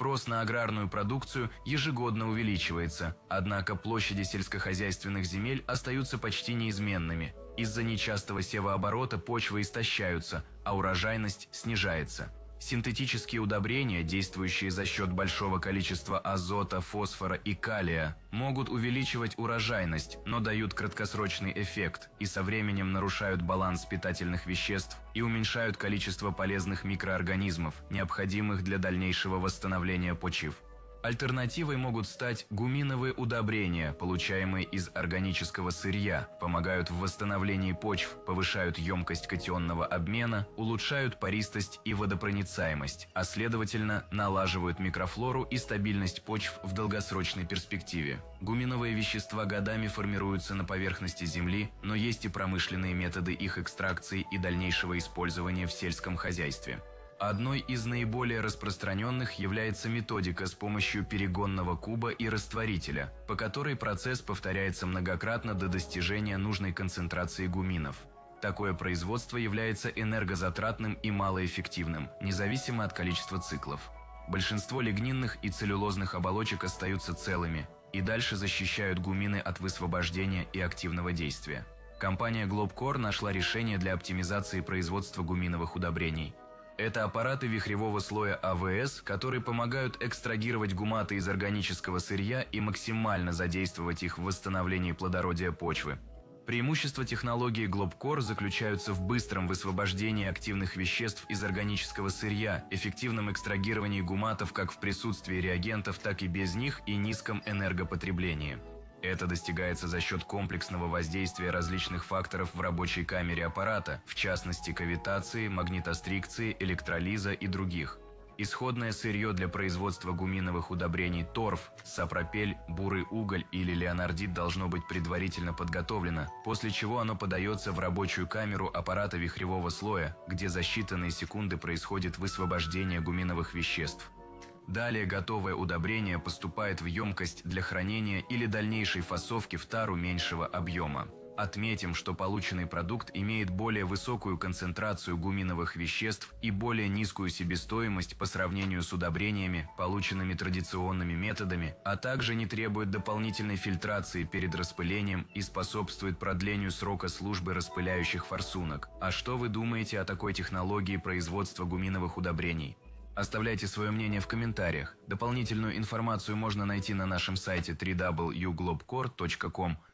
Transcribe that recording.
Спрос на аграрную продукцию ежегодно увеличивается, однако площади сельскохозяйственных земель остаются почти неизменными. Из-за нечастого севооборота почвы истощаются, а урожайность снижается. Синтетические удобрения, действующие за счет большого количества азота, фосфора и калия, могут увеличивать урожайность, но дают краткосрочный эффект и со временем нарушают баланс питательных веществ и уменьшают количество полезных микроорганизмов, необходимых для дальнейшего восстановления почв. Альтернативой могут стать гуминовые удобрения, получаемые из органического сырья, помогают в восстановлении почв, повышают емкость катионного обмена, улучшают пористость и водопроницаемость, а следовательно налаживают микрофлору и стабильность почв в долгосрочной перспективе. Гуминовые вещества годами формируются на поверхности земли, но есть и промышленные методы их экстракции и дальнейшего использования в сельском хозяйстве. Одной из наиболее распространенных является методика с помощью перегонного куба и растворителя, по которой процесс повторяется многократно до достижения нужной концентрации гуминов. Такое производство является энергозатратным и малоэффективным, независимо от количества циклов. Большинство лигнинных и целлюлозных оболочек остаются целыми и дальше защищают гумины от высвобождения и активного действия. Компания Globcore нашла решение для оптимизации производства гуминовых удобрений. Это аппараты вихревого слоя АВС, которые помогают экстрагировать гуматы из органического сырья и максимально задействовать их в восстановлении плодородия почвы. Преимущества технологии Globcore заключаются в быстром высвобождении активных веществ из органического сырья, эффективном экстрагировании гуматов как в присутствии реагентов, так и без них и низком энергопотреблении. Это достигается за счет комплексного воздействия различных факторов в рабочей камере аппарата, в частности кавитации, магнитострикции, электролиза и других. Исходное сырье для производства гуминовых удобрений торф, сапропель, бурый уголь или леонардит должно быть предварительно подготовлено, после чего оно подается в рабочую камеру аппарата вихревого слоя, где за считанные секунды происходит высвобождение гуминовых веществ. Далее готовое удобрение поступает в емкость для хранения или дальнейшей фасовки в тару меньшего объема. Отметим, что полученный продукт имеет более высокую концентрацию гуминовых веществ и более низкую себестоимость по сравнению с удобрениями, полученными традиционными методами, а также не требует дополнительной фильтрации перед распылением и способствует продлению срока службы распыляющих форсунок. А что вы думаете о такой технологии производства гуминовых удобрений? Оставляйте свое мнение в комментариях. Дополнительную информацию можно найти на нашем сайте www.globcore.com.